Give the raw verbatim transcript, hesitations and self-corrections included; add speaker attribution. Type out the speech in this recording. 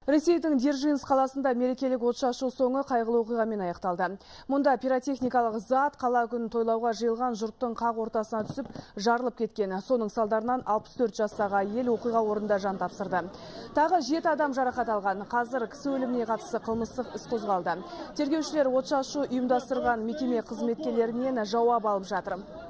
Speaker 1: Ресейдің Дзержинск қаласында мерекелік отшашу соңы қайғылы оқиғамен аяқталды. Мұнда пиротехникалық зат қала күнін тойлауға жиылған жұрттың қақ ортасына түсіп жарылып кеткен. Соның салдарынан алпыс төрт жастағы әйел оқиға орнында жан тапсырды. Тағы жеті адам жарақат алған. Қазір кісі өліміне қатысты қылмыстық іс қозғалды. Тергеушілер отшашу ұйымдастырған мекеме қызметкерлерінен жауап алып жатыр.